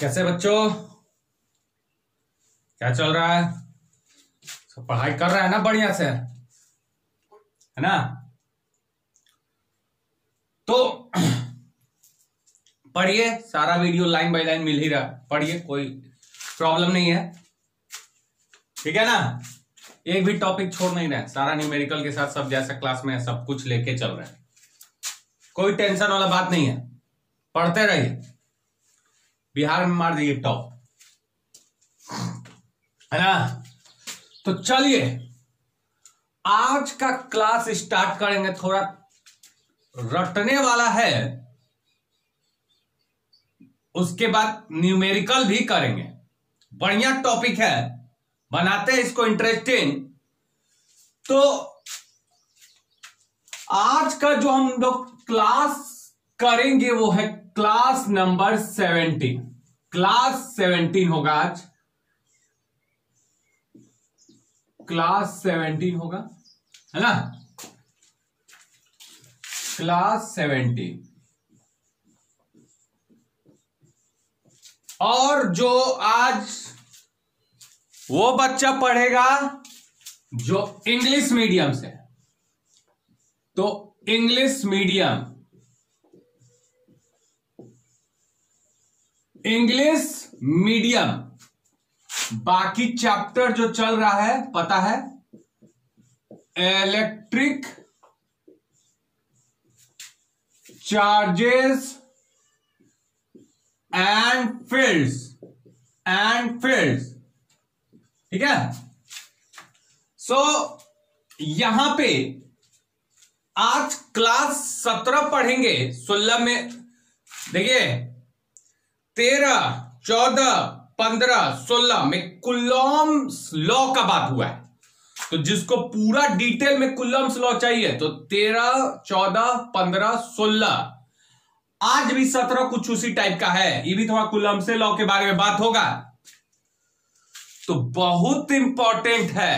कैसे बच्चों, क्या चल रहा है? सब पढ़ाई कर रहा है ना बढ़िया से, है ना? तो पढ़िए, सारा वीडियो लाइन बाय लाइन मिल ही रहा, पढ़िए, कोई प्रॉब्लम नहीं है, ठीक है ना? एक भी टॉपिक छोड़ नहीं रहे, सारा न्यूमेरिकल के साथ सब जैसा क्लास में है सब कुछ लेके चल रहे हैं, कोई टेंशन वाला बात नहीं है, पढ़ते रहिए, बिहार में मार दिए टॉप, है ना? तो चलिए आज का क्लास स्टार्ट करेंगे, थोड़ा रटने वाला है, उसके बाद न्यूमेरिकल भी करेंगे। बढ़िया टॉपिक है, बनाते हैं इसको इंटरेस्टिंग। तो आज का जो हम लोग क्लास करेंगे वो है क्लास नंबर 17। क्लास 17 होगा आज, क्लास 17 होगा, है ना? क्लास 17। और जो आज वो बच्चा पढ़ेगा जो इंग्लिश मीडियम से, तो इंग्लिश मीडियम, बाकी चैप्टर जो चल रहा है पता है, इलेक्ट्रिक चार्जेस एंड फील्ड्स, ठीक है? सो यहां पे आज क्लास 17 पढ़ेंगे। 16 में देखिए 13, 14, 15, 16 में कूलॉम्स लॉ का बात हुआ है, तो जिसको पूरा डिटेल में कूलॉम्स लॉ चाहिए तो 13, 14, 15, 16, आज भी 17 कुछ उसी टाइप का है, ये भी थोड़ा कूलॉम्स लॉ के बारे में बात होगा, तो बहुत इंपॉर्टेंट है।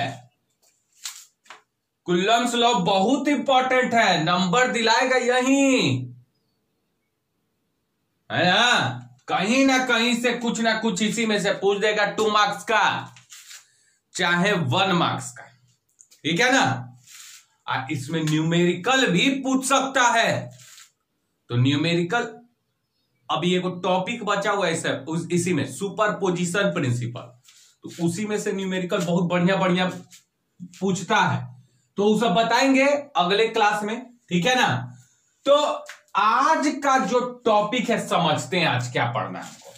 कूलॉम्स लॉ बहुत इंपॉर्टेंट है, नंबर दिलाएगा यही, है ना? कहीं ना कहीं से कुछ ना कुछ इसी में से पूछ देगा, 2 मार्क्स का चाहे 1 मार्क्स का, ठीक है ना? इसमें न्यूमेरिकल भी पूछ सकता है, तो न्यूमेरिकल अभी एक टॉपिक बचा हुआ है इसी में, सुपरपोजिशन प्रिंसिपल, तो उसी में से न्यूमेरिकल बहुत बढ़िया बढ़िया पूछता है, तो वो सब बताएंगे अगले क्लास में, ठीक है ना? तो आज का जो टॉपिक है समझते हैं, आज क्या पढ़ना है हमको।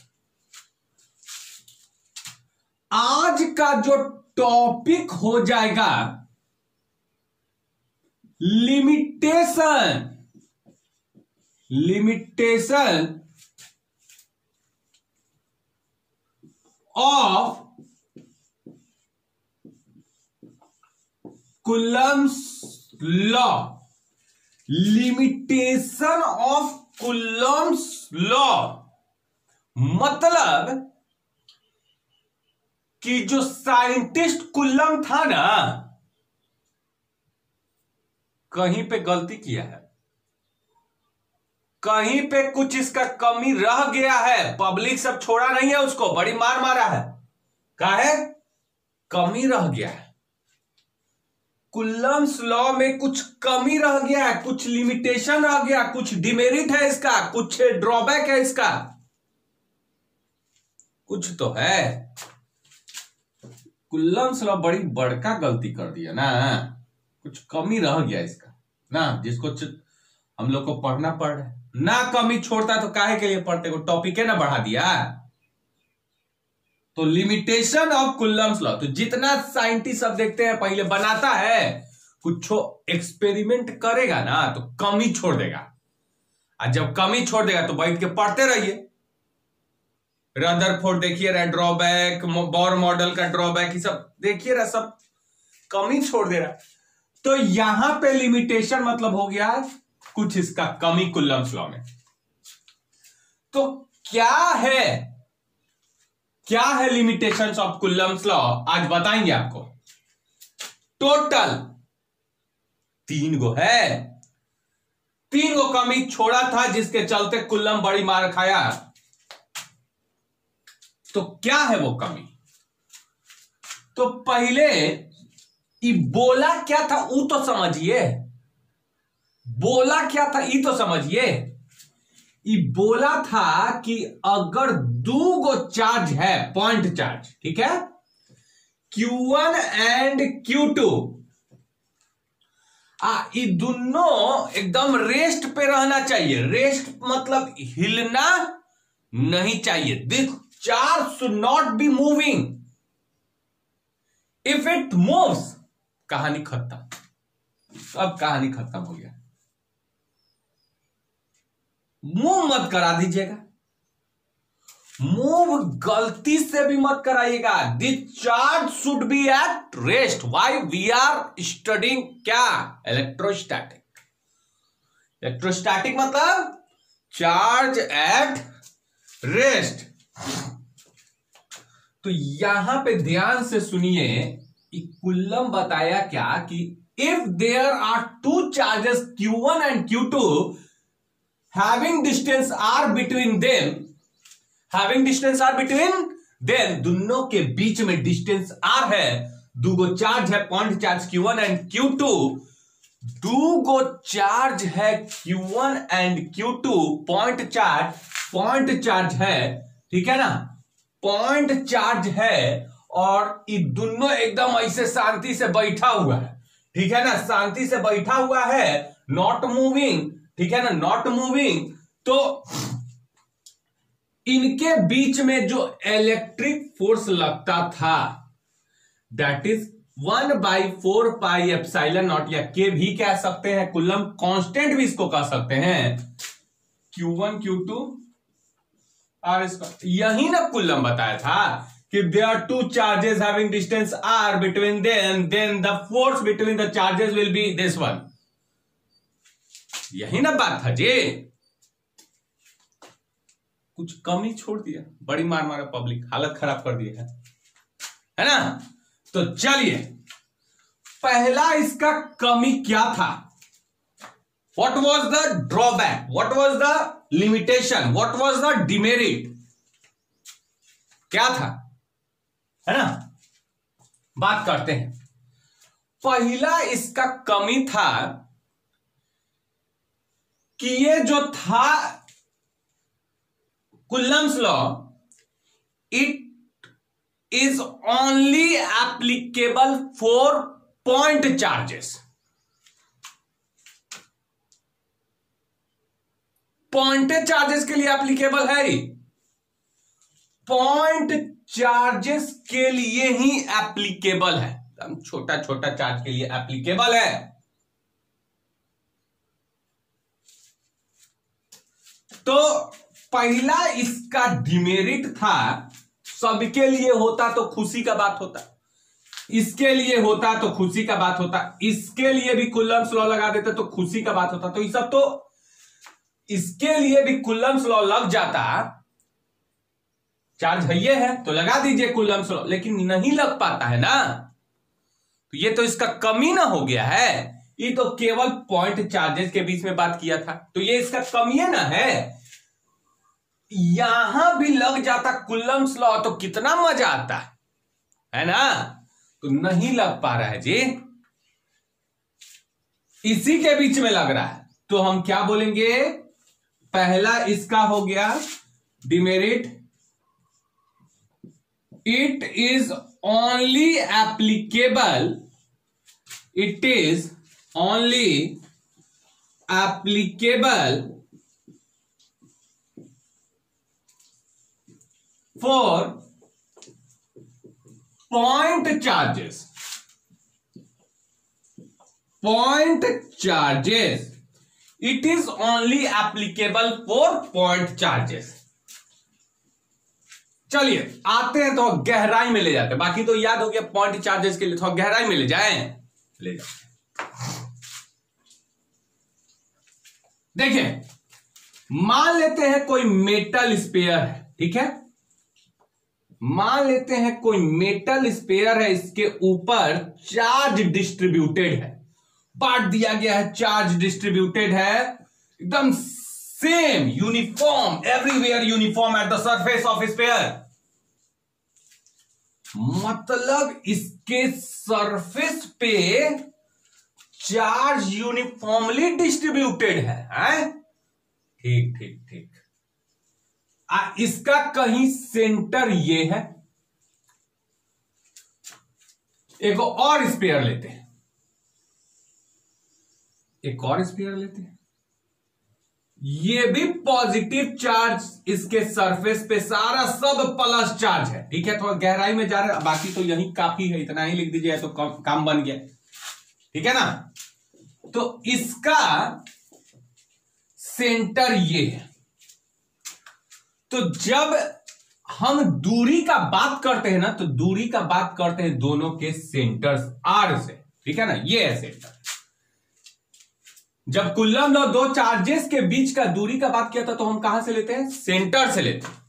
आज का जो टॉपिक हो जाएगा limitation of Coulomb's law, limitation of Coulomb's law, मतलब कि जो साइंटिस्ट कूलम था ना, कहीं पे गलती किया है, कहीं पे कुछ इसका कमी रह गया है, पब्लिक सब छोड़ा नहीं है उसको, बड़ी मार मारा है, क्या है? कमी रह गया है, कूलम्स लॉ में कुछ कमी रह गया है, कुछ लिमिटेशन रह गया, कुछ डिमेरिट है इसका, कुछ ड्रॉबैक है इसका, कुछ तो है। कूलम्स लॉ बड़ी बड़का गलती कर दिया ना, कुछ कमी रह गया इसका ना, जिसको हम लोग को पढ़ना पड़ रहा है ना, कमी छोड़ता तो काहे के लिए पढ़ते, को टॉपिक है ना बढ़ा दिया, तो लिमिटेशन ऑफ कूलम्स लॉ, तो जितना साइंटिस्ट सब देखते हैं पहले बनाता है, कुछ एक्सपेरिमेंट करेगा ना तो कमी छोड़ देगा, और जब कमी छोड़ देगा तो बैठ के पढ़ते रहिए, रदरफोर्ड देखिए रहा, ड्रॉबैक, बोर मॉडल का ड्रॉबैक, ये सब देखिए रहा, सब कमी छोड़ दे रहा, तो यहां पे लिमिटेशन मतलब हो गया कुछ इसका कमी कूलम्स लॉ में। तो क्या है लिमिटेशंस ऑफ कूलम्स लॉ, आज बताएंगे आपको। टोटल 3 गो है, 3 गो कमी छोड़ा था जिसके चलते कूलम बड़ी मार खाया। तो क्या है वो कमी? तो पहले ये बोला क्या था वो तो समझिए, बोला क्या था ये तो समझिए। ये बोला था कि अगर दो गो चार्ज है, पॉइंट चार्ज, ठीक है, Q1 एंड Q2, ये दोनों एकदम रेस्ट पे रहना चाहिए। रेस्ट मतलब हिलना नहीं चाहिए। This charge should not be moving. If it moves, कहानी खत्म। अब कहानी खत्म हो गया। मूव मत करा दीजिएगा, मूव गलती से भी मत कराइएगा। This charge should be at rest. Why? We are studying क्या? इलेक्ट्रोस्टैटिक। इलेक्ट्रोस्टैटिक मतलब चार्ज एट रेस्ट। तो यहां पे ध्यान से सुनिए, कुल्लम बताया क्या कि if there are two charges Q1 and Q2 having distance r between them, having distance r between them, दोनों के बीच में डिस्टेंस r है, दो गो चार्ज है, point charge Q1 and Q2, दो गो चार्ज है Q1 and Q2, point charge है, ठीक है ना, पॉइंट चार्ज है, और ये दोनों एकदम ऐसे शांति से बैठा हुआ है, ठीक है ना, शांति से बैठा हुआ है, नॉट मूविंग, ठीक है ना, नॉट मूविंग। तो इनके बीच में जो इलेक्ट्रिक फोर्स लगता था that is 1/4 pi epsilon naught, या के भी कह सकते हैं, कूलम कांस्टेंट भी इसको कह सकते हैं, Q1 Q2 और इसका यही ना कूलम बताया था कि there are two charges having distance r between them, then the force between the charges will be this one. यही ना बात था जी। कुछ कमी छोड़ दिया, बड़ी मार पब्लिक, हालत खराब कर दी है ना। तो चलिए, पहला इसका कमी क्या था? What was the drawback? What was the limitation? What was the demerit? क्या था, है ना, बात करते हैं। पहला इसका कमी था कि ये जो था Coulomb's law, it is only applicable for point charges. Point charges के लिए एप्लीकेबल है, पॉइंट चार्जेस के लिए ही एप्लीकेबल है, छोटा छोटा चार्ज के लिए एप्लीकेबल है। तो पहला इसका डिमेरिट था, सबके लिए होता तो खुशी का बात होता, इसके लिए होता तो खुशी का बात होता, इसके लिए भी कूलम्स लॉ लगा देते तो खुशी का बात होता। तो ये सब तो इसके लिए भी कूलम्स लॉ लग जाता, चार्ज है ये है तो लगा दीजिए कूलम्स लॉ, लेकिन नहीं लग पाता है ना, तो ये तो इसका कमी ना हो गया है। ये तो केवल पॉइंट चार्जेस के बीच में बात किया था, तो ये इसका कमी है ना है। यहां भी लग जाता कूलम्स लॉ तो कितना मजा आता है ना, तो नहीं लग पा रहा है जी, इसी के बीच में लग रहा है। तो हम क्या बोलेंगे, पहला इसका हो गया demerit, it is only applicable, it is only applicable for point charges, point charges, it is only applicable for point charges. चलिए आते हैं तो गहराई में ले जाते हैं, बाकी तो याद हो गया, पॉइंट चार्जेस के लिए थोड़ा गहराई में ले जाते। देखिए, मान लेते हैं कोई मेटल स्पेयर है, ठीक है, मान लेते हैं कोई मेटल स्पेयर है, इसके ऊपर चार्ज डिस्ट्रीब्यूटेड है, बांट दिया गया है, चार्ज डिस्ट्रीब्यूटेड है, एकदम same uniform, everywhere uniform at the surface of sphere, मतलब इसके सरफेस पे चार्ज यूनिफॉर्मली डिस्ट्रीब्यूटेड है? ठीक ठीक ठीक। इसका कहीं सेंटर ये है। एक और स्पेयर लेते हैं, एक और स्पेयर लेते हैं। ये भी पॉजिटिव चार्ज, इसके सरफेस पे सारा सब प्लस चार्ज है। ठीक है, थोड़ा गहराई में जा रहे हैं, बाकी तो यही काफी है, इतना ही लिख दीजिए तो काम बन गया। ठीक है ना। तो इसका सेंटर ये है। तो जब हम दूरी का बात करते हैं ना, तो दूरी का बात करते हैं दोनों के सेंटर्स आर से। ठीक है ना, ये है सेंटर। जब कुल्लम लॉ दो चार्जेस के बीच का दूरी का बात किया था, तो हम कहां से लेते हैं? सेंटर से लेते हैं।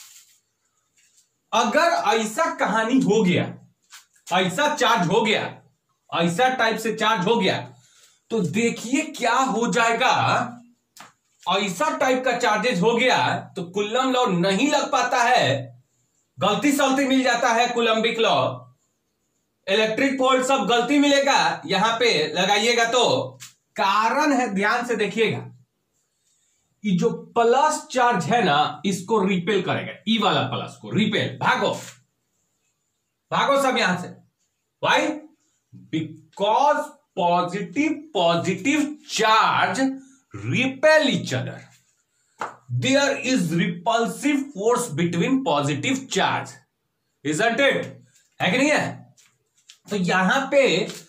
अगर ऐसा कहानी हो गया, ऐसा चार्ज हो गया, ऐसा टाइप से चार्ज हो गया, तो देखिए क्या हो जाएगा। ऐसा टाइप का चार्जेस हो गया तो कुल्लम लॉ नहीं लग पाता है, गलती सलती मिल जाता है। कुलम्बिक लॉ, इलेक्ट्रिक फोर्स सब गलती मिलेगा। यहां पे लगाइएगा तो कारण है, ध्यान से देखिएगा। ये जो प्लस चार्ज है ना, इसको रिपेल करेगा। ई वाला प्लस को रिपेल, भागो भागो सब यहां से। Why? Because positive charge repel each other. There is repulsive force between positive charge, isn't it? है कि नहीं है? तो यहां पे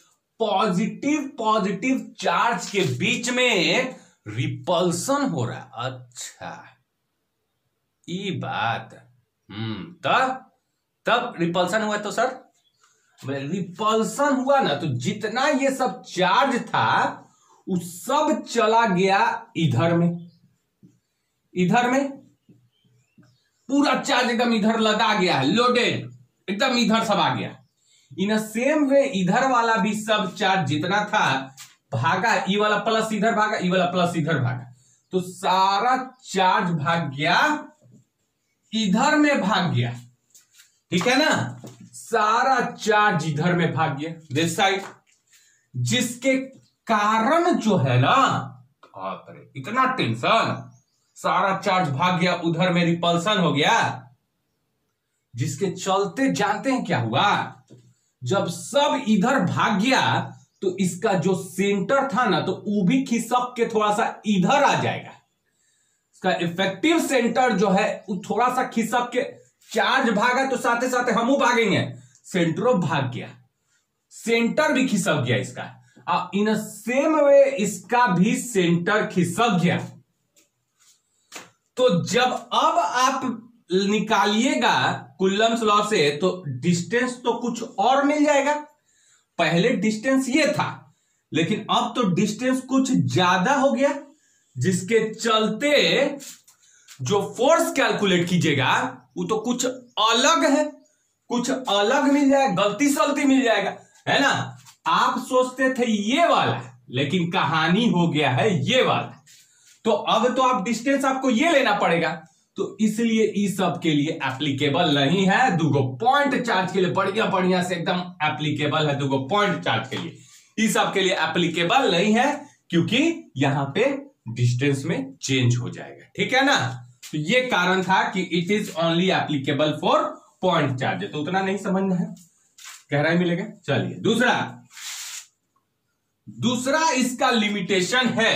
पॉजिटिव चार्ज के बीच में रिपल्सन हो रहा है। अच्छा, ये बात। तब रिपल्सन हुआ। तो सर रिपल्सन हुआ ना, तो जितना ये सब चार्ज था वो सब चला गया इधर में। इधर में पूरा चार्ज एकदम इधर लदा गया है, लोडेड, एकदम इधर सब आ गया। इन सेम वे इधर वाला भी सब चार्ज जितना था भागा, ई वाला प्लस इधर भागा, ई वाला प्लस इधर भागा, तो सारा चार्ज भाग गया इधर में, भाग गया। ठीक है ना, सारा चार्ज इधर में भाग गया, दिस साइड, जिसके कारण जो है ना, इतना टेंशन, सारा चार्ज भाग गया उधर में, रिपल्सन हो गया। जिसके चलते जानते हैं क्या हुआ? जब सब इधर भाग गया तो इसका जो सेंटर था ना, तो वो भी खिसक के थोड़ा सा इधर आ जाएगा। इसका इफेक्टिव सेंटर जो है वो थोड़ा सा खिसक के, चार्ज भागा तो साथ साथ हम भागेंगे, सेंटरो भाग गया, सेंटर भी खिसक गया इसका। इन सेम वे इसका भी सेंटर खिसक गया। तो जब अब आप निकालिएगा कुलम्स लॉ से, तो डिस्टेंस तो कुछ और मिल जाएगा। पहले डिस्टेंस ये था, लेकिन अब तो डिस्टेंस कुछ ज्यादा हो गया, जिसके चलते जो फोर्स कैलकुलेट कीजिएगा वो तो कुछ अलग है, कुछ अलग मिल जाएगा, गलती सलती मिल जाएगा, है ना। आप सोचते थे ये वाला, लेकिन कहानी हो गया है ये वाला। तो अब तो आप डिस्टेंस आपको ये लेना पड़ेगा, तो इसलिए इस सब के लिए एप्लीकेबल नहीं है। दूगो पॉइंट चार्ज के लिए बढ़िया बढ़िया से एकदम एप्लीकेबल है, दूगो पॉइंट चार्ज के लिए। इस सब के लिए एप्लीकेबल नहीं है, क्योंकि यहां पे डिस्टेंस में चेंज हो जाएगा। ठीक है ना, तो ये कारण था कि it is only applicable for point charge. तो उतना नहीं समझना है, गहराई मिलेगा। चलिए दूसरा इसका लिमिटेशन है,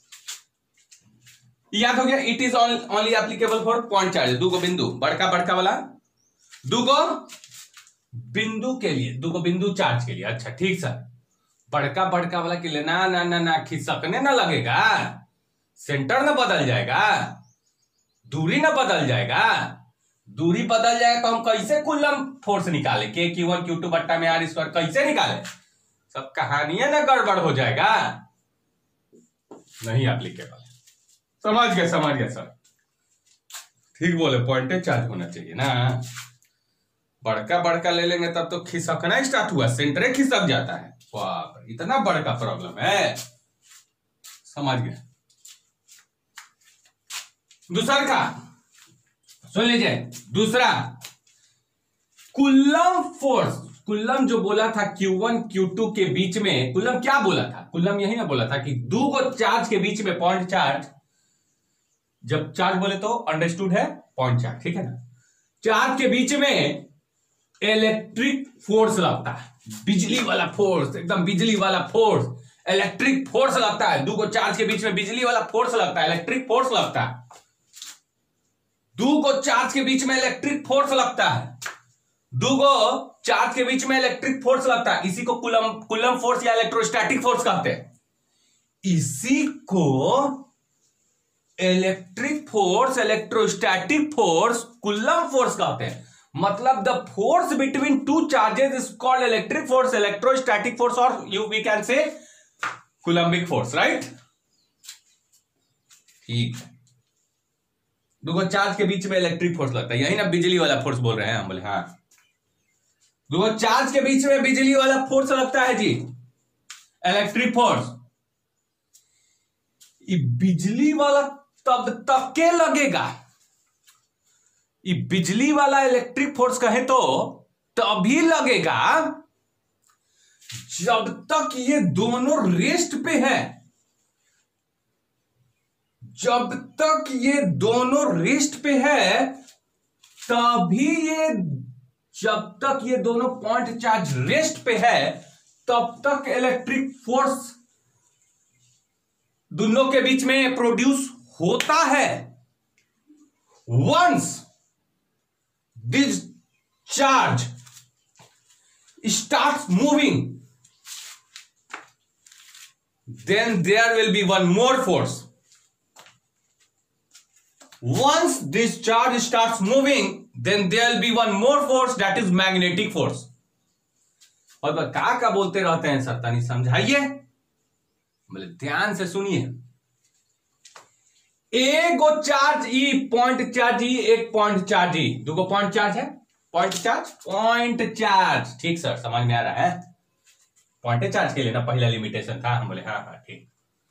याद हो गया, it is only applicable for point charge. दूगो बिंदु, बड़का वाला दूगो बिंदु के लिए, दूगो बिंदु चार्ज के लिए। अच्छा ठीक सर, बड़का वाला के लिए ना ना ना ना खिसकने ना लगेगा, सेंटर ना बदल जाएगा, दूरी ना बदल जाएगा। दूरी बदल जाएगा तो हम कैसे कुलम फोर्स निकाले, के Q1 Q2 बट्टा में R स्क्वायर कैसे निकाले? सब कहानियां ना गड़बड़ हो जाएगा, नहीं एप्लीकेबल। समझ गए सर, ठीक बोले, पॉइंटेड चार्ज होना चाहिए ना। बड़का ले लेंगे तब तो खिसकना स्टार्ट हुआ, सेंटर खिसक जाता है। वाह, इतना बड़का प्रॉब्लम है, समझ गए। दूसरा का सुन लीजिए, दूसरा कुलम फोर्स, कुलम जो बोला था Q1 Q2 के बीच में, कुलम क्या बोला था? कुलम यही ना बोला था कि दो को चार्ज के बीच में पॉइंट चार्ज, जब चार्ज बोले तो अंडरस्टूड है पॉइंट चार्ज, ठीक है ना। चार्ज के बीच में इलेक्ट्रिक फोर्स लगता है, बिजली वाला फोर्स, एकदम बिजली वाला फोर्स, इलेक्ट्रिक फोर्स लगता है। दो को चार्ज के बीच में बिजली वाला फोर्स लगता है, इलेक्ट्रिक फोर्स लगता है। दो को चार्ज के बीच में इलेक्ट्रिक फोर्स लगता है, दो को चार्ज के बीच में इलेक्ट्रिक फोर्स लगता है। इसी को कुलम फोर्स या इलेक्ट्रोस्टैटिक फोर्स कहते हैं। इसी को electric force, electrostatic force, Coulomb force कहते हैं। मतलब the force between two charges is called electric force, electrostatic force, और we can say Coulombic force, right. ठीक है, दो चार्ज के बीच में इलेक्ट्रिक फोर्स लगता है, यही ना बिजली वाला फोर्स बोल रहे हैं हम, बोले हाँ। दो चार्ज के बीच में बिजली वाला फोर्स लगता है जी, इलेक्ट्रिक फोर्स। ये बिजली वाला तब तक के लगेगा, ये बिजली वाला इलेक्ट्रिक फोर्स कहे तो तभी लगेगा जब तक ये दोनों रेस्ट पे है। जब तक ये दोनों रेस्ट पे है तभी ये, जब तक ये दोनों पॉइंट चार्ज रेस्ट पे है तब तक इलेक्ट्रिक फोर्स दोनों के बीच में प्रोड्यूस होता है। Once this charge starts moving, then there will be one more force. Once this charge starts moving, then there will be one more force, that is magnetic force. और क्या बोलते रहते हैं सर, तनी समझाइए, बोले ध्यान से सुनिए। एक गो चार्ज ई, पॉइंट चार्ज ई, एक पॉइंट चार्ज ई, दो गो पॉइंट चार्ज है, पॉइंट चार्ज, पॉइंट चार्ज, ठीक सर, समझ में आ रहा है। पॉइंट चार्ज के लिए ना पहला लिमिटेशन था, हम बोले हाँ हाँ ठीक,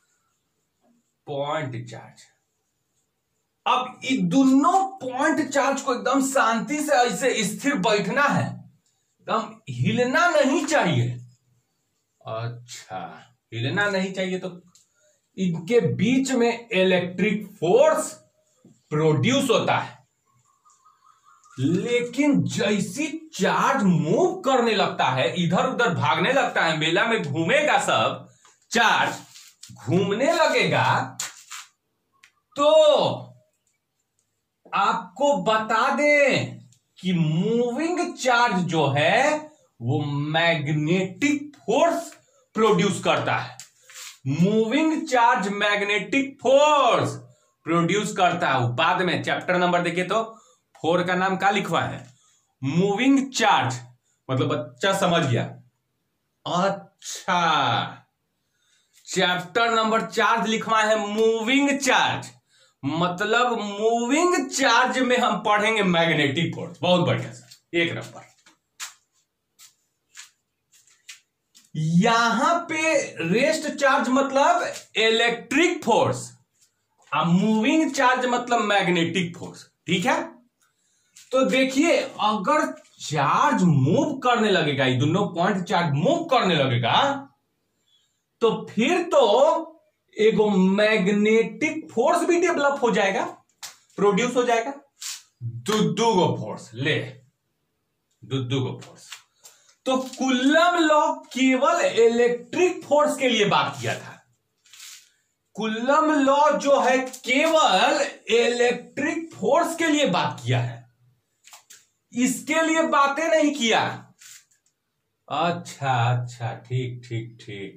पॉइंट चार्ज। अब ये दोनों पॉइंट चार्ज को एकदम शांति से ऐसे स्थिर बैठना है, एकदम हिलना नहीं चाहिए। अच्छा, हिलना नहीं चाहिए तो इनके बीच में इलेक्ट्रिक फोर्स प्रोड्यूस होता है। लेकिन जैसी चार्ज मूव करने लगता है, इधर उधर भागने लगता है, मेला में घूमेगा, सब चार्ज घूमने लगेगा, तो आपको बता दें कि मूविंग चार्ज जो है वो मैग्नेटिक फोर्स प्रोड्यूस करता है। Moving charge magnetic force produce करता है। बाद में चैप्टर नंबर देखिए तो 4 का नाम क्या लिखवा है, मूविंग चार्ज, मतलब बच्चा समझ गया। अच्छा, चैप्टर नंबर 4 लिखवा है मूविंग चार्ज, मतलब मूविंग चार्ज में हम पढ़ेंगे मैग्नेटिक फोर्स। बहुत बढ़िया सर, एक नंबर। यहां पे रेस्ट चार्ज मतलब इलेक्ट्रिक फोर्स, अब मूविंग चार्ज मतलब मैग्नेटिक फोर्स, ठीक है। तो देखिए, अगर चार्ज मूव करने लगेगा, ये दोनों पॉइंट चार्ज मूव करने लगेगा, तो फिर तो एगो मैग्नेटिक फोर्स भी डेवलप हो जाएगा, प्रोड्यूस हो जाएगा। दो गो फोर्स ले, दो गो फोर्स। तो कुलम लॉ केवल इलेक्ट्रिक फोर्स के लिए बात किया था। कुलम लॉ जो है केवल इलेक्ट्रिक फोर्स के लिए बात किया है, इसके लिए बातें नहीं किया। अच्छा अच्छा, ठीक ठीक ठीक,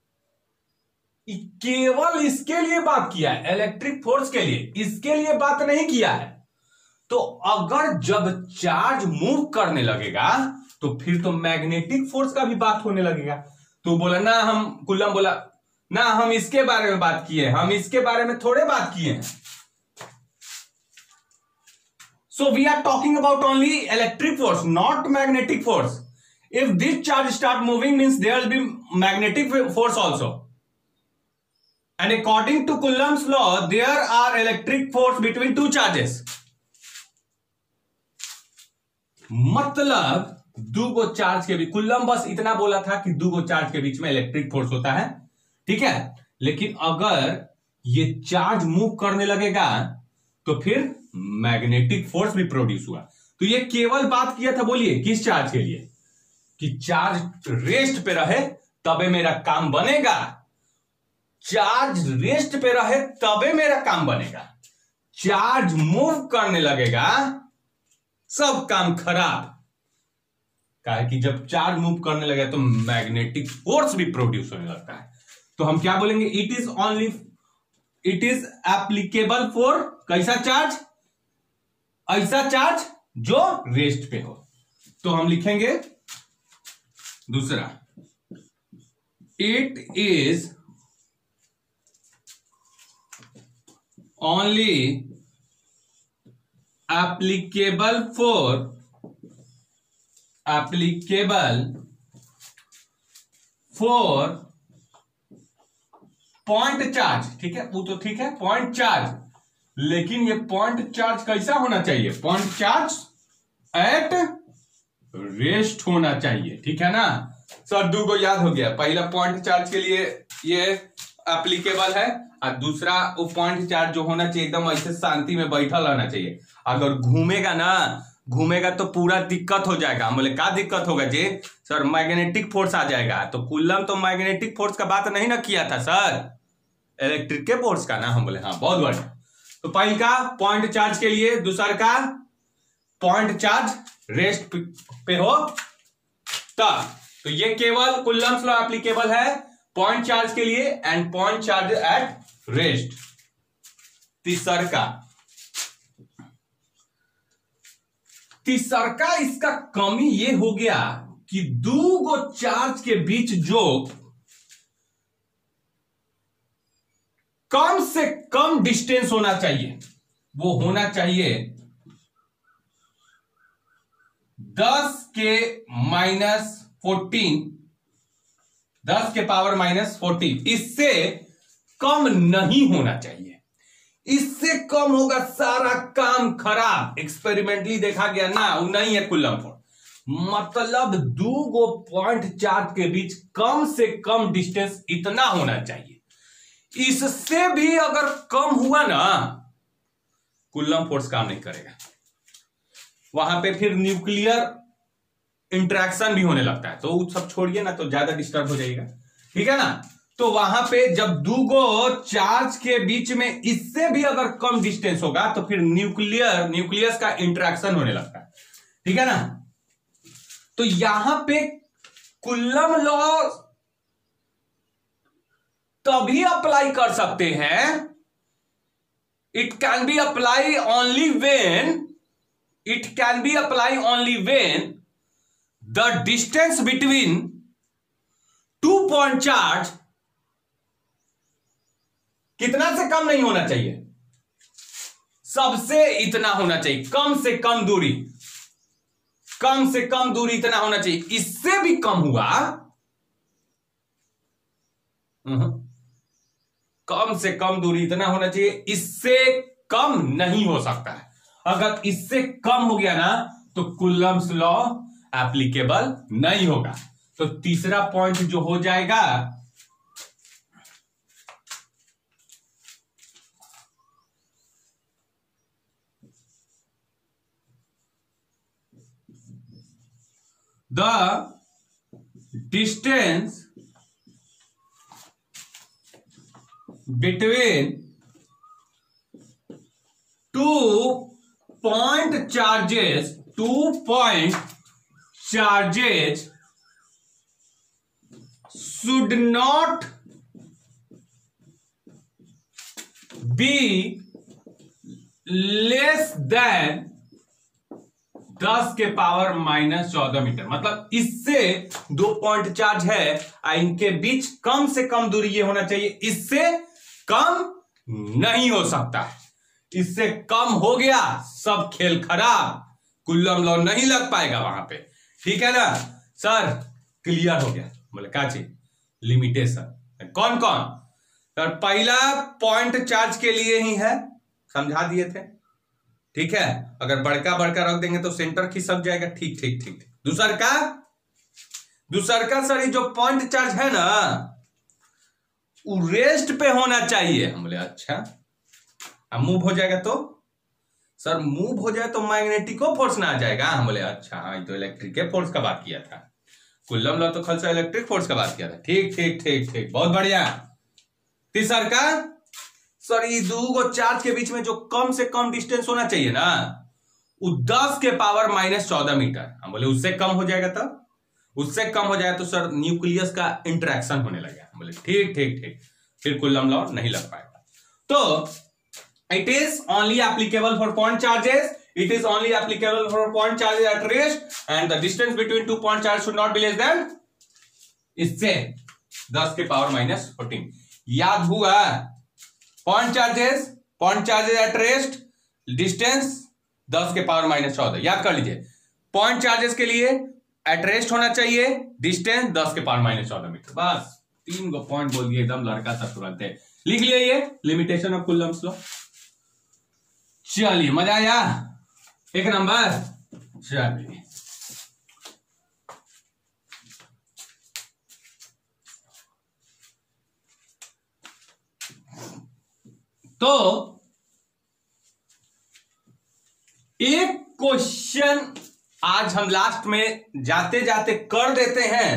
केवल इसके लिए बात किया है, इलेक्ट्रिक फोर्स के लिए, इसके लिए बात नहीं किया है। तो अगर जब चार्ज मूव करने लगेगा तो फिर तो मैग्नेटिक फोर्स का भी बात होने लगेगा। तो बोला ना, हम कुलम बोला ना, हम इसके बारे में बात किए, हम इसके बारे में थोड़े बात किए हैं। So we are talking about only electric force, not magnetic force. If this charge start moving means there will be magnetic force also, and according to Coulomb's law there are electric force between two charges. मतलब दो charge के बीच, कुल्लम बस इतना बोला था कि दो charge के बीच में इलेक्ट्रिक फोर्स होता है, ठीक है। लेकिन अगर ये चार्ज मूव करने लगेगा तो फिर मैग्नेटिक फोर्स भी प्रोड्यूस हुआ। तो ये केवल बात किया था, बोलिए किस चार्ज के लिए, कि चार्ज रेस्ट पे रहे तबे मेरा काम बनेगा, चार्ज रेस्ट पे रहे तबे मेरा काम बनेगा, चार्ज मूव करने लगेगा सब काम खराब। कहा कि जब चार्ज मूव करने लगे तो मैग्नेटिक फोर्स भी प्रोड्यूस होने लगता है। तो हम क्या बोलेंगे, इट इज एप्लीकेबल फॉर कैसा चार्ज, ऐसा चार्ज जो रेस्ट पे हो। तो हम लिखेंगे दूसरा, it is only applicable for point charge, ठीक है, वो तो ठीक है, पॉइंट चार्ज। लेकिन ये पॉइंट चार्ज कैसा होना चाहिए, पॉइंट चार्ज एट रेस्ट होना चाहिए, ठीक है ना। सर दो को याद हो गया, पहला पॉइंट चार्ज के लिए ये एप्लीकेबल है, और दूसरा वो पॉइंट चार्ज जो होना चाहिए एकदम ऐसे शांति में बैठा रहना चाहिए। अगर घूमेगा तो पूरा दिक्कत हो जाएगा। हम बोले क्या दिक्कत होगा जी, सर मैग्नेटिक फोर्स आ जाएगा। तो कुल्लम तो मैग्नेटिक फोर्स का बात नहीं ना किया था सर, इलेक्ट्रिक के फोर्स का ना। हम बोले हाँ बहुत बढ़िया। तो पहले का पॉइंट चार्ज के लिए, दूसरा का पॉइंट चार्ज रेस्ट पे हो तब। तो ये केवल कुल्लम्स लॉ एप्लीकेबल है पॉइंट चार्ज के लिए and point charge at rest. तीसरा इसका कमी ये हो गया कि दो चार्ज के बीच जो कम से कम डिस्टेंस होना चाहिए वो होना चाहिए 10 के पावर माइनस 14। इससे कम नहीं होना चाहिए। इससे कम होगा सारा काम खराब। एक्सपेरिमेंटली देखा गया ना, वो नहीं है कुल्लम फोर्स। मतलब दो पॉइंट चार्ज के बीच कम से कम डिस्टेंस इतना होना चाहिए। इससे भी अगर कम हुआ ना, कुल्लम फोर्स काम नहीं करेगा। वहां पे फिर न्यूक्लियर इंटरेक्शन भी होने लगता है, तो वो सब छोड़िए ना, तो ज्यादा डिस्टर्ब हो जाएगा, ठीक है ना। तो वहां पे जब दो चार्ज के बीच में इससे भी अगर कम डिस्टेंस होगा तो फिर न्यूक्लियस का इंटरेक्शन होने लगता है, ठीक है ना। तो यहां पे कुल्लम लॉ तभी अप्लाई कर सकते हैं, it can be apply only when the distance between two point charge कितना से कम नहीं होना चाहिए, सबसे इतना होना चाहिए, कम से कम दूरी इतना होना चाहिए। इससे भी कम हुआ, कम से कम दूरी इतना होना चाहिए, इससे कम नहीं हो सकता है। अगर इससे कम हो गया ना तो कुल्लम्स लॉ एप्लीकेबल नहीं होगा। तो तीसरा पॉइंट जो हो जाएगा, the distance between two point charges should not be less than 10 के पावर माइनस 14 मीटर। मतलब इससे दो पॉइंट चार्ज है, इनके बीच कम से कम दूरी ये होना चाहिए, इससे कम नहीं हो सकता है। इससे कम हो गया सब खेल खराब, कुल्लम लॉ नहीं लग पाएगा वहां पे, ठीक है ना। सर क्लियर हो गया, बोले क्या चीज लिमिटेशन कौन कौन। सर पहला पॉइंट चार्ज के लिए ही है, समझा दिए थे। ठीक है, अगर बड़का बड़का रख देंगे तो सेंटर खिसक जाएगा। ठीक ठीक ठीक। दूसर का सर जो पॉइंट चार्ज है ना वो रेस्ट पे होना चाहिए। हम बोले अच्छा, अब मूव हो जाएगा तो सर मूव हो जाए तो मैग्नेटिको फोर्स ना आ जाएगा। हम बोले अच्छा हाँ, तो इलेक्ट्रिक के फोर्स का बात किया था, कुल्लम लॉ तो खाली इलेक्ट्रिक फोर्स का बात किया था। ठीक ठीक ठीक ठीक, बहुत बढ़िया। तीसर का सर ये दो चार्ज के बीच में जो कम से कम डिस्टेंस होना चाहिए ना वो 10 के पावर -14 मीटर। हम बोले उससे कम हो जाएगा तो उससे कम हो जाए तो सर न्यूक्लियस का इंटरेक्शन होने लगा। बोले ठीक ठीक ठीक, फिर कुल्लम लॉ नहीं लग पाएगा। तो it is only applicable for point charges, it is only applicable for point charges at rest and the distance between two point charge should not be less than इससे 10 के पावर -14। याद हुआ? Point charges at rest distance 10 के power -14, याद कर लीजिए। Point charges के लिए एट रेस्ट होना चाहिए डिस्टेंस 10 के पावर -14 मीटर। बस 3 गो पॉइंट बोल दिए, एकदम लड़का था तुरंत है। लिख लिया ये लिमिटेशन ऑफ कुलम्स लॉ। चलिए मजा आया? एक नंबर। चलिए तो एक क्वेश्चन आज हम लास्ट में जाते जाते कर देते हैं।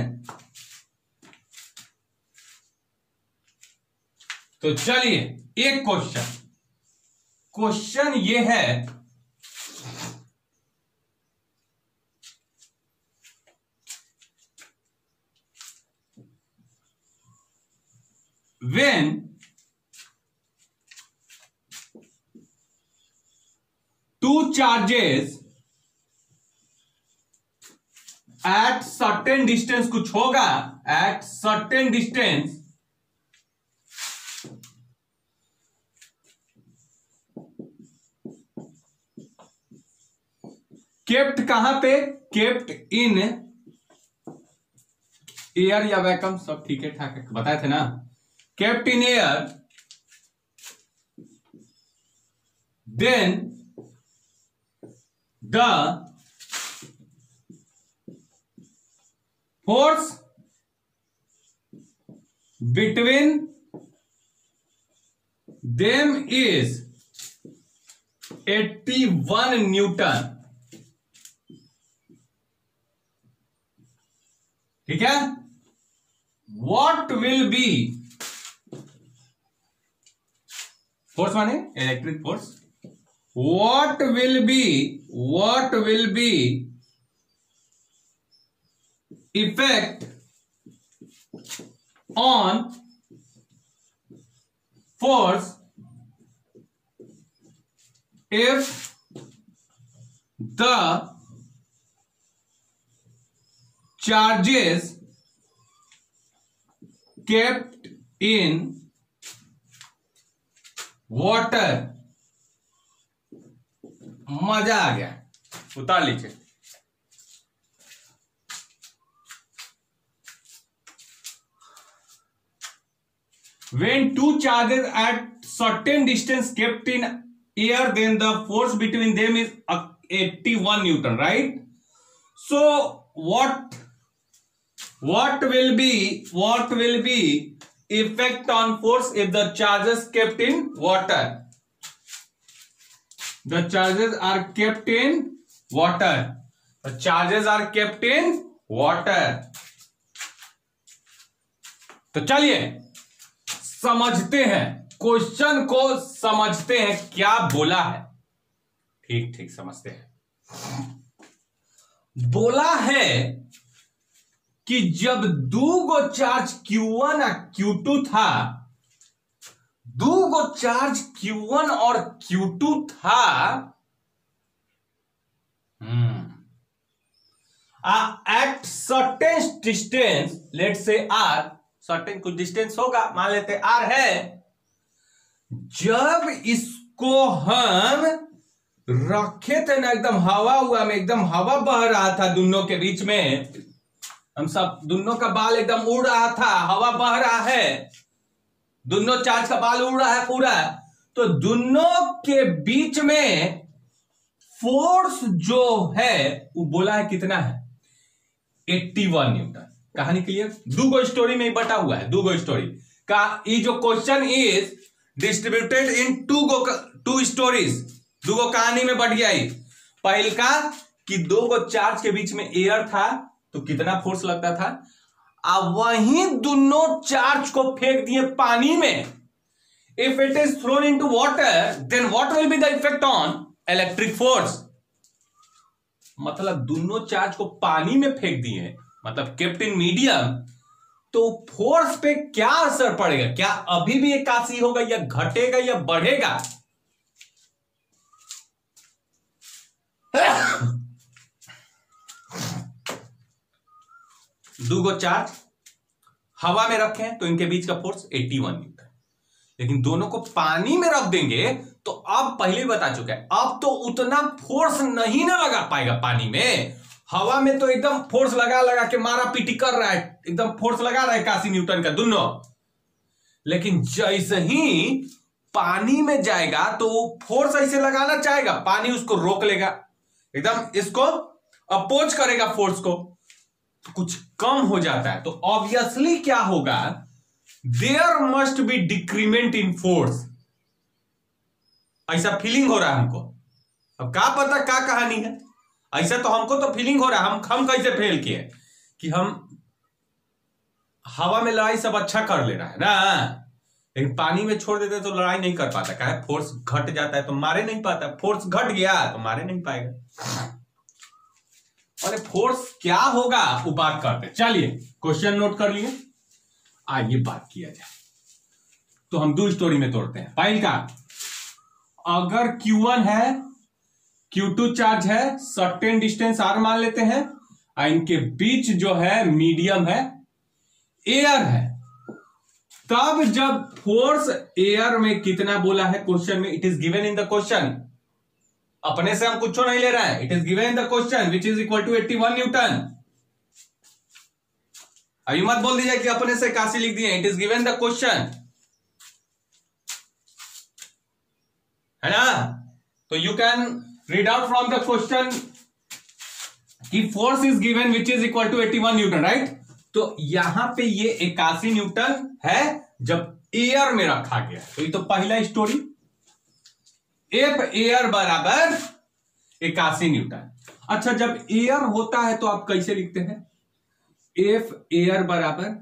तो चलिए एक क्वेश्चन ये है, when two charges at certain distance, कुछ होगा at certain distance केप्ट कहां पे? केप्ट इन एयर या वैक्यूम, सब ठीक है ठाक है, बताए थे ना। Kept in air, then the force between them is 81 newton. ठीक है? What will be फोर्स माने electric force. What will be effect on force if the charges kept in water? मजा आ गया, उतार लीजिए। When two charges at certain distance kept in air, then the force between them is 81 Newton, right? So what will be effect on force if the charges kept in water? The charges are kept in water. The charges are kept in water. तो चलिए समझते हैं, question को समझते हैं क्या बोला है। ठीक ठीक समझते हैं। बोला है कि जब दो गो चार्ज Q1 और Q2 था, दो गो चार्ज Q1 और Q2 था, एट सर्टेन डिस्टेंस, लेट से R, सर्टेन कुछ डिस्टेंस होगा, मान लेते R है। जब इसको हम रखे थे ना एकदम हवा हुआ में, एकदम हवा बह रहा था दोनों के बीच में, हम सब दोनों का बाल एकदम उड़ रहा था, हवा बह रहा है, दोनों चार्ज का बाल उड़ रहा है पूरा। तो दोनों के बीच में फोर्स जो है वो बोला है कितना है 81 न्यूटन। कहानी क्लियर? दूगो स्टोरी में बटा हुआ है, दूगो स्टोरी का ये जो question is distributed in two stories, दूगो कहानी में बट गया। पहल का कि दो गो चार्ज के बीच में एयर था तो कितना फोर्स लगता था, अब वही दोनों चार्ज को फेंक दिए पानी में। If it is thrown into water then what will be the effect on electric force. मतलब दोनों चार्ज को पानी में फेंक दिए, मतलब केप्ट इन मीडियम, तो फोर्स पे क्या असर पड़ेगा? क्या अभी भी 81 होगा या घटेगा या बढ़ेगा? दूगो चार्ज हवा में रखे हैं तो इनके बीच का फोर्स 81 न्यूटन, लेकिन दोनों को पानी में रख देंगे तो अब पहले ही बता चुका है, अब तो उतना फोर्स नहीं ना लगा पाएगा पानी में। हवा में तो एकदम फोर्स लगा लगा के मारा पीटी कर रहा है, एकदम फोर्स लगा रहा है 81 न्यूटन का दोनों। लेकिन जैसे ही पानी में जाएगा तो फोर्स ऐसे लगाना चाहेगा, पानी उसको रोक लेगा, एकदम इसको अपोज करेगा फोर्स को, तो कुछ कम हो जाता है। तो ऑब्वियसली क्या होगा, there must be decrement in force. ऐसा फीलिंग हो रहा है हमको। अब क्या पता क्या कहानी है, ऐसा तो हमको तो फीलिंग हो रहा है। हम कैसे फेल किए कि हम हवा में लड़ाई सब अच्छा कर ले रहा है ना, लेकिन पानी में छोड़ देते तो लड़ाई नहीं कर पाता। क्या है, फोर्स घट जाता है तो मारे नहीं पाता, फोर्स घट गया तो मारे नहीं पाएगा। और फोर्स क्या होगा वो बात करते। चलिए क्वेश्चन नोट कर लिए, आइए बात किया जाए। तो हम दो स्टोरी में तोड़ते हैं। पहले का, अगर Q1 है, Q2 चार्ज है, सर्टेन डिस्टेंस R मान लेते हैं, और इनके बीच जो है मीडियम है, एयर है, तब जब फोर्स एयर में कितना बोला है क्वेश्चन में, it is given in the question, अपने से हम कुछ नहीं ले रहे हैं, it is given in the question which is equal to 81 newton. अभी मत बोल दीजिए कि अपने से 81 लिख दिए, it is given the question, है ना। तो you can read out from the question कि force is given which is equal to 81 newton, right. तो यहां पे ये 81 न्यूटन है जब एयर में रखा गया। तो ये तो पहला स्टोरी, एफ एयर बराबर 81 न्यूटन। अच्छा, जब एयर होता है तो आप कैसे लिखते हैं, एफ एयर बराबर,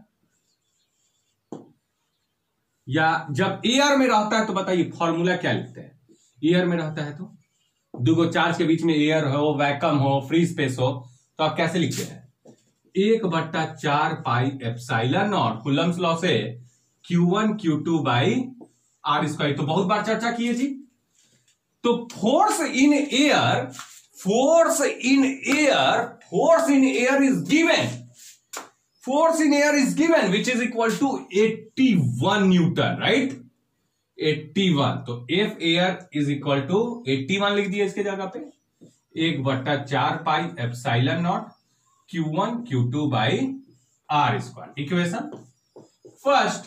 या जब एयर में रहता है तो बताइए फॉर्मूला क्या लिखते हैं। एयर में रहता है तो दो चार्ज के बीच में एयर हो, वैक्यूम हो, फ्री स्पेस हो, तो आप कैसे लिखते हैं, 1/4 pi epsilon naught Coulomb's law से Q1 Q2 by R square. तो बहुत बार चर्चा किए जी। तो force in air, force in air is given, force in air is given which is equal to 81 newton, right, 81। तो F air is equal to 81 लिख दिया इसके जगह पे, 1/4 pi epsilon naught Q1 Q2 by R square. Equation first.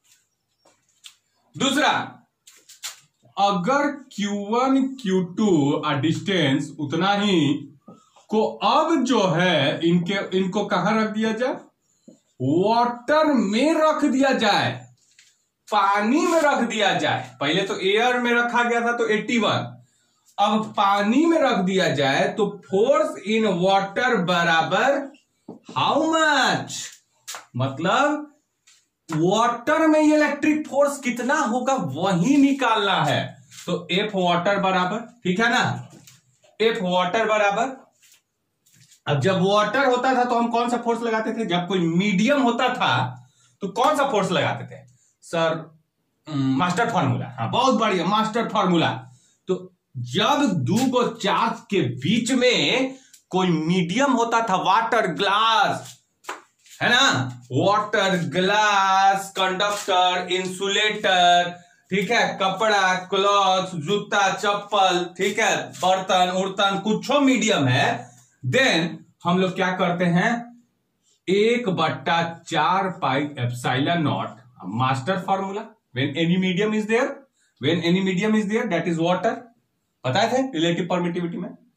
दूसरा, अगर Q1 Q2 distance उतना ही को अब जो है इनको कहां रख दिया जाए, वाटर में रख दिया जाए, पानी में रख दिया जाए। पहले तो एयर में रखा गया था तो 81, अब पानी में रख दिया जाए तो फोर्स इन वाटर बराबर हाउ मच, मतलब वाटर में इलेक्ट्रिक फोर्स कितना होगा वही निकालना है। तो एफ वाटर बराबर, ठीक है ना, एफ वाटर बराबर, अब जब वाटर होता था तो हम कौन सा फोर्स लगाते थे, जब कोई मीडियम होता था तो कौन सा फोर्स लगाते थे सर, मास्टर फार्मूला। हाँ बहुत बढ़िया, मास्टर फार्मूला। तो जब दो चार्ज के बीच में कोई मीडियम होता था, वाटर ग्लास, है ना, वाटर ग्लास, कंडक्टर, इंसुलेटर, ठीक है, कपड़ा, क्लॉथ, जूता, चप्पल, ठीक है, बर्तन उर्तन, कुछ मीडियम है, देन हम लोग क्या करते हैं, 1/4 pi epsilon naught, master formula, when any medium is there that is water, बताए थे रिलेटिव परमिटिविटी में।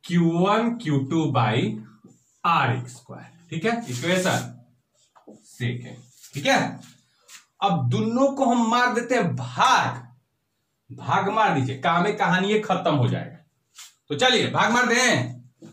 Q1 Q2 बाई R² ठीक है, इक्वेशन सेकेंड। ठीक है, अब दोनों को हम मार देते हैं भाग, भाग मार दीजिए, काम कहानी ये खत्म हो जाएगा। तो चलिए भाग मार दें,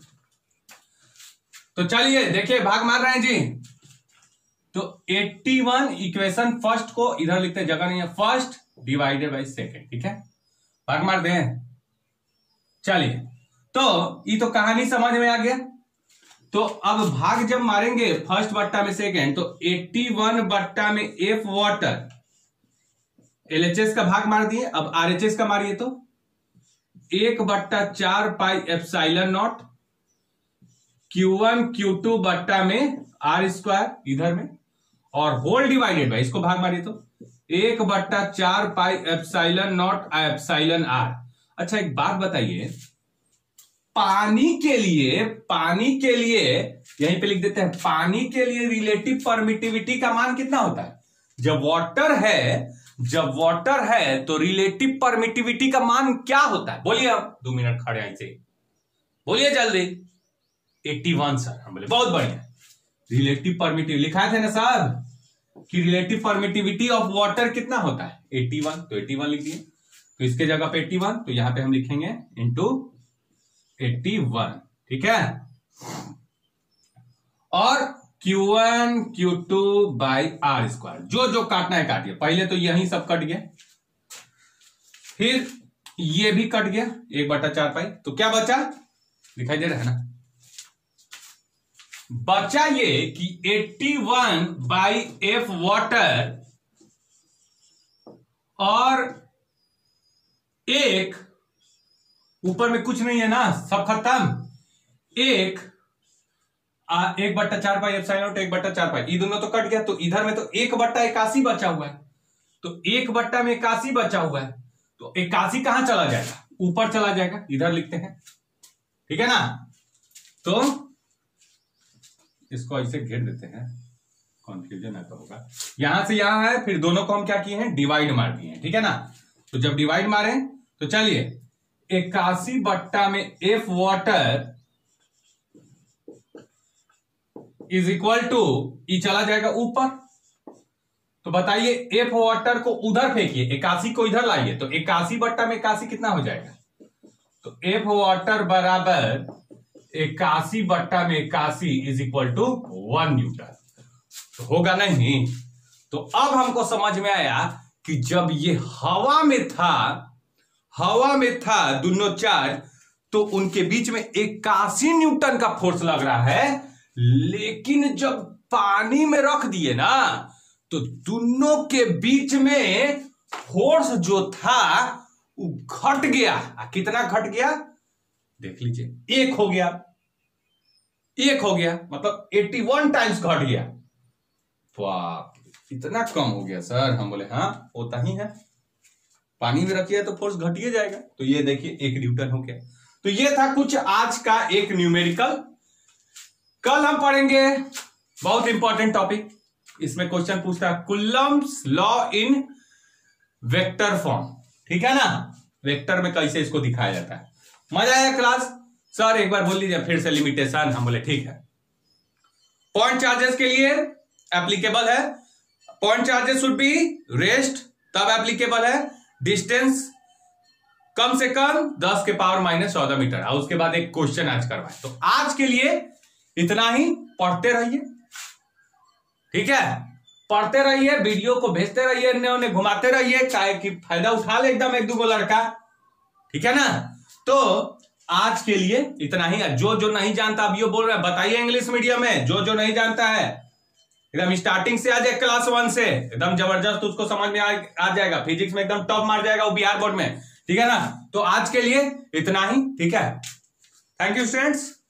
तो चलिए देखिए भाग मार रहे हैं जी। तो 81 इक्वेशन फर्स्ट को इधर लिखते हैं, जगह नहीं है, फर्स्ट डिवाइडेड बाई सेकेंड। ठीक है, भाग मार दें। चलिए तो ये तो कहानी समझ में आ गया। तो अब भाग जब मारेंगे फर्स्ट बट्टा में सेकेंड, तो 81 बट्टा में एफ वाटर, एलएचएस का भाग मार दिए, अब आरएचएस का मारिए तो 1/4 pi epsilon naught Q1 Q2 बट्टा में R² इधर में, और होल डिवाइडेड बाई, इसको भाग मारिए तो 1/4 pi epsilon naught epsilon R। अच्छा एक बात बताइए, पानी के लिए यहीं पे लिख देते हैं, पानी के लिए रिलेटिव परमिटिविटी का मान कितना होता है? जब वाटर है तो रिलेटिव परमिटिविटी का मान क्या होता है? बोलिए, आप 2 मिनट खड़े हैं ऐसे बोलिए जल्दी। 81 सर, हम बोले बहुत बढ़िया। रिलेटिव परमिटिविटी लिखा थे ना साहब कि रिलेटिव परमिटिविटी ऑफ वाटर कितना होता है? 81, तो 81 लिख दिए। तो इसके जगह पे 81, तो यहां पे हम लिखेंगे इंटू 81। ठीक है, और Q1 Q2 बाई R², जो काटना है काटिए। पहले तो यही सब कट गया, फिर ये भी कट गया 1/4 पाई, तो क्या बचा? दिखाई दे रहा है ना, बचा ये कि 81 बाई एफ वाटर और एक ऊपर में कुछ नहीं है ना, सब खत्म। 1/4 पाई एप्सिलॉन नॉट 1/4 पाई, ये दोनों तो कट गया, तो इधर में तो 1/81 बचा हुआ है, तो 1/81 बचा हुआ है, तो 81 कहां चला जाएगा? ऊपर चला जाएगा, इधर लिखते हैं। ठीक है ना, तो इसको ऐसे घेर देते हैं, कंफ्यूजन है तो होगा। यहां से यहां है, फिर दोनों को हम क्या किए हैं? डिवाइड मार दिए हैं। ठीक है ना, तो जब डिवाइड मारे तो चलिए 81 बट्टा में F water is equal to, ई चला जाएगा ऊपर, तो बताइए एफ वाटर को उधर फेंकिए, 81 को इधर लाइए, तो 81 बट्टा में 81 कितना हो जाएगा? तो एफ वाटर बराबर 81 बट्टा में 81 इज इक्वल टू 1 न्यूटन। तो होगा नहीं? तो अब हमको समझ में आया कि जब ये हवा में था दोनों चार्ज, तो उनके बीच में 81 न्यूटन का फोर्स लग रहा है, लेकिन जब पानी में रख दिए ना, तो दोनों के बीच में फोर्स जो था वो घट गया। कितना घट गया? देख लीजिए, 1 हो गया, मतलब 81 टाइम्स घट गया। वाह, इतना कम हो गया सर। हम बोले हाँ होता ही है, पानी में रखिए तो फोर्स घटिए जाएगा। तो ये देखिए 1 न्यूटन हो गया। तो ये था कुछ आज का एक न्यूमेरिकल। कल हम पढ़ेंगे बहुत इंपॉर्टेंट टॉपिक, इसमें क्वेश्चन पूछता है Coulomb's law in vector form. ठीक है ना, वेक्टर में कैसे इसको दिखाया जाता है। मजा आया क्लास? सर एक बार बोल लीजिए फिर से लिमिटेशन। हम बोले ठीक है। पॉइंट चार्जेस के लिए एप्लीकेबल है, point charges should be rest, तब एप्लीकेबल है। डिस्टेंस कम से कम 10 के पावर -14 मीटर, और उसके बाद एक क्वेश्चन आज करवाए। तो आज के लिए इतना ही, पढ़ते रहिए। ठीक है, पढ़ते रहिए, वीडियो को भेजते रहिए, उन्हें घुमाते रहिए, चाहे कि फायदा उठा ले एकदम 1-2 लड़का। ठीक है ना, तो आज के लिए इतना ही। जो नहीं जानता, अब ये बोल रहा है बताइए इंग्लिश मीडियम में, जो नहीं जानता है एकदम स्टार्टिंग से आ जाए, क्लास 1 से एकदम जबरदस्त उसको समझ में आ जाएगा। फिजिक्स में एकदम टॉप मार जाएगा वो बिहार बोर्ड में। ठीक है ना, तो आज के लिए इतना ही। ठीक है, थैंक यू स्टूडेंट्स।